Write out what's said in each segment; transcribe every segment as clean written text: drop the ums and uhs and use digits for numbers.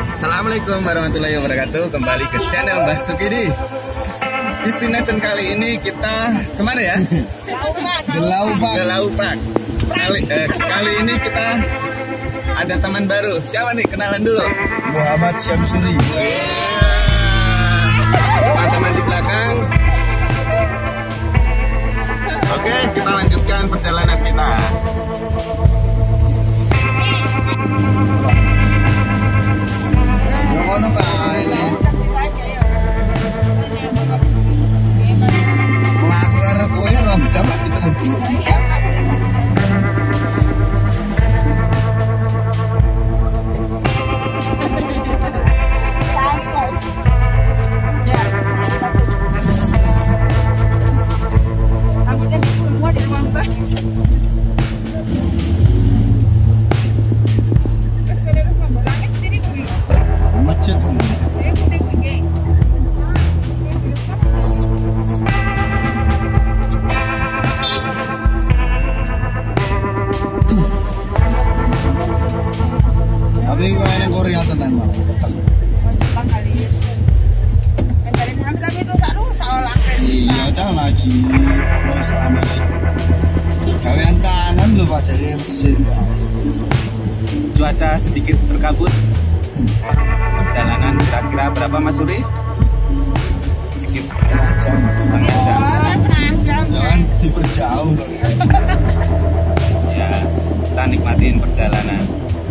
Assalamualaikum warahmatullahi wabarakatuh. Kembali ke channel Mbah Sukidi. Destination kali ini kita kemana ya? Gelaupak. Kali ini kita ada teman baru. Siapa nih? Kenalan dulu. Muhammad Syamsuri. Teman-teman di belakang. Oke, kita lanjutkan perjalanan kita. Melakukan kowe rom jam lah kita semua di ruang bah. macet. Tapi kau yang Korea tenang mau. Jepang kali. Mencari tapi rusak olah. Iya, dah lagi. Terus Amerika. Kalian tangan lu baca mesin. Cuaca sedikit berkabut. Perjalanan kira-kira berapa Mas Suri? Sekitar setengah jam. Jangan diperjauh dong. Ya, kita nikmatin perjalanan.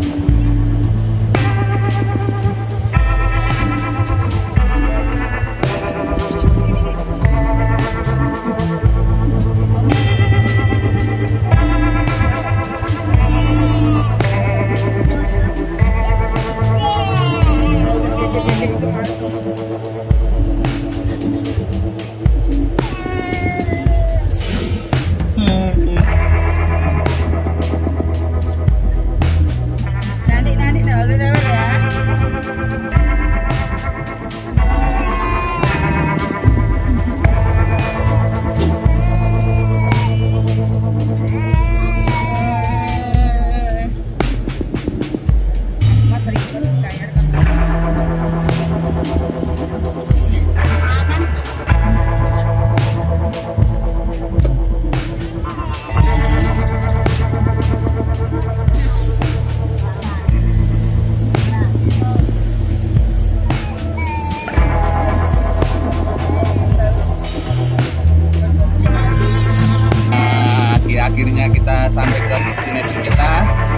Akhirnya kita sampai ke destinasi kita.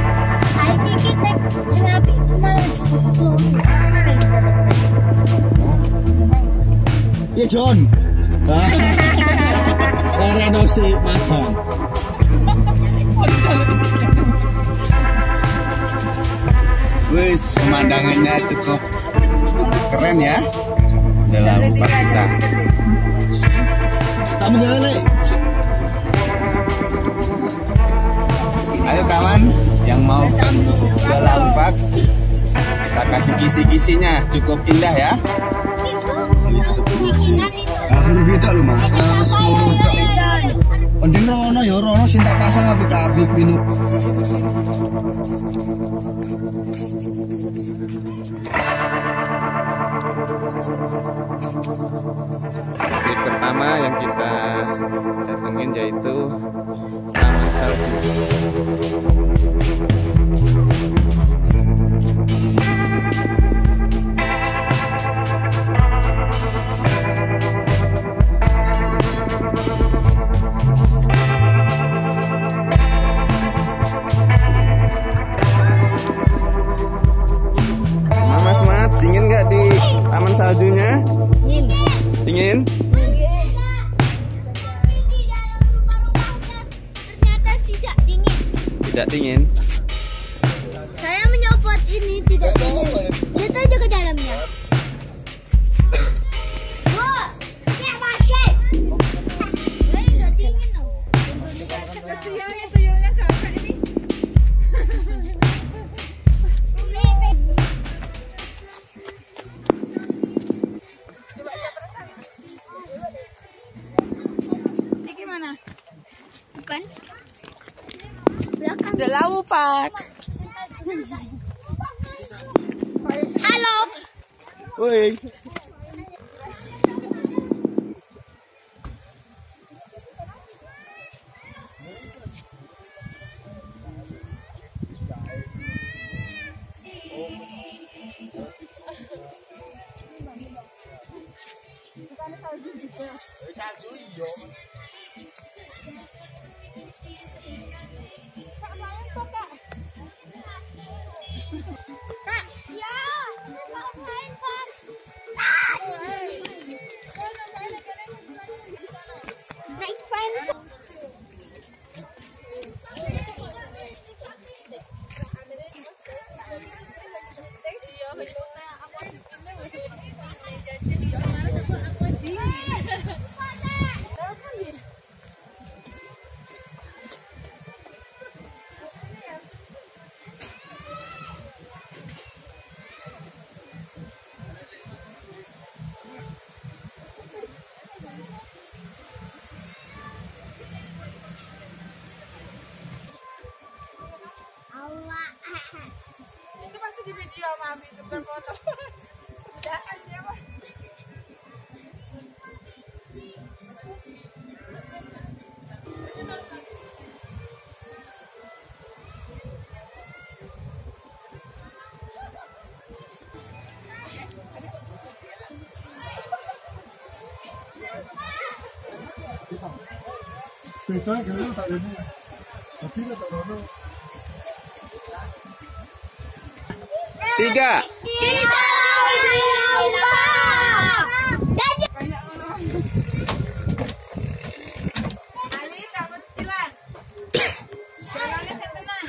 Ya John. Renosi madam. Wis, pemandangannya cukup keren ya. Dalam kita. Kamu galak. Ayo kawan yang mau ke Gelaupak, kita kasih kisi-kisinya, cukup indah ya. Aku beda lu mas. Mending rono ya rono sing tak pasang tapi kabik minum. Titik pertama yang kita datengin yaitu Taman Salju. Mama Smart, dingin nggak di Taman Saljunya? Dingin? Ternyata tidak dingin. Tidak dingin. Saya menyopot ini tidak dingin. Lihat aja ke dalamnya. Wah, kayak masih. Nggak dingin loh. Kesiannya tuyulnya capek ini. Ini gimana? Bukan. Belakang. Gelaupak. Halo. Woi. Salju iyo. Kak, main kok, Kak? Kak, ya, mau main Kak. Naik fan. Itu pasti di video mami, itu bukan foto. Jangan dia mah. Beda gitu tak ini. Tapi tak ono. 3. Kita lupa. Banyak orang. Ali, Kak Petilan. Jalannya saya tenang.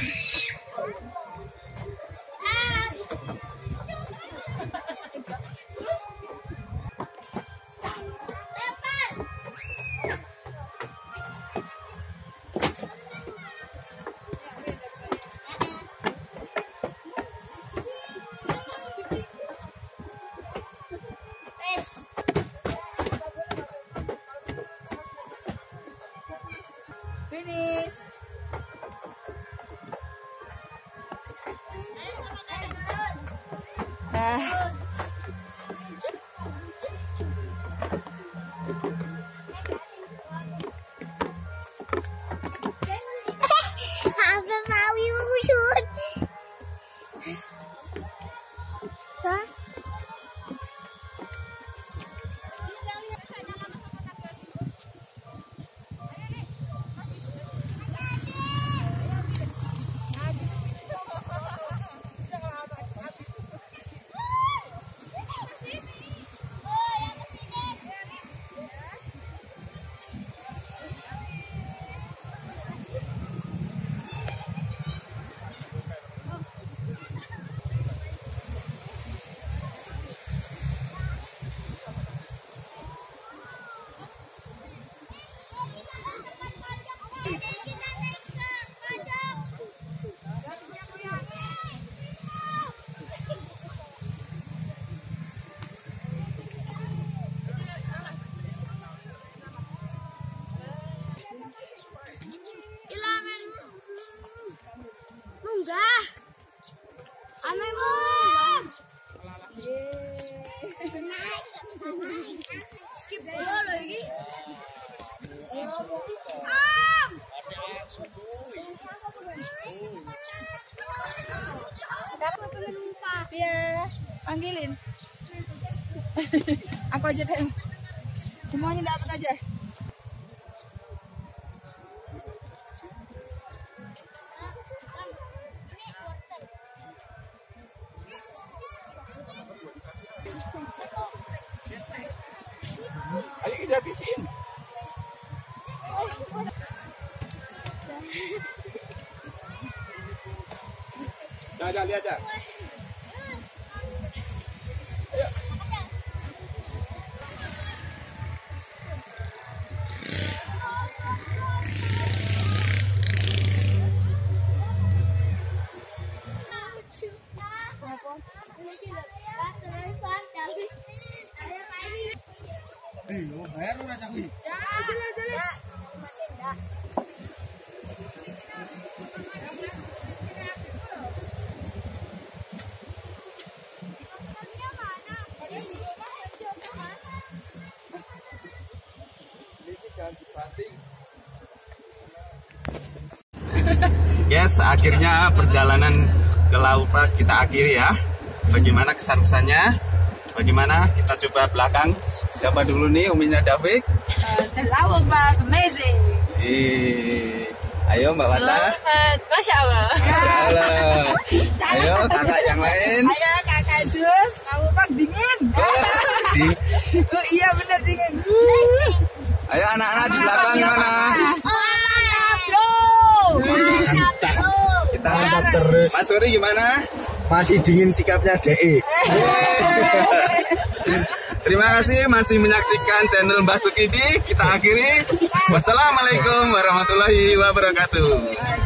Finish. Apa mau usut? Hah? Enggak. Ame mau. Skip dulu lagi. Iya, panggilin. Aku aja deh. Semuanya dapat aja. Ayo kita habisin. Dah, lihat dah. Bayar lu rasa kuwi. Ya, jelas. Masih enggak. Yes, akhirnya perjalanan ke Laupat kita akhiri ya. Bagaimana kesan-kesannya? Bagaimana? Kita coba belakang. Siapa dulu nih? Uminya David. The Laupat amazing. Ayo Mbak Wata. Masya Allah. Masya Allah. Ayo kakak yang lain. Ayo kakak Jul, Laupat dingin. Oh iya benar dingin. Ayo anak-anak di belakang gimana? Kita Mantap terus. Mas Suri gimana? Masih dingin sikapnya DE. Terima kasih masih menyaksikan channel Mbah Sukidi. Kita akhiri. Wassalamualaikum warahmatullahi wabarakatuh.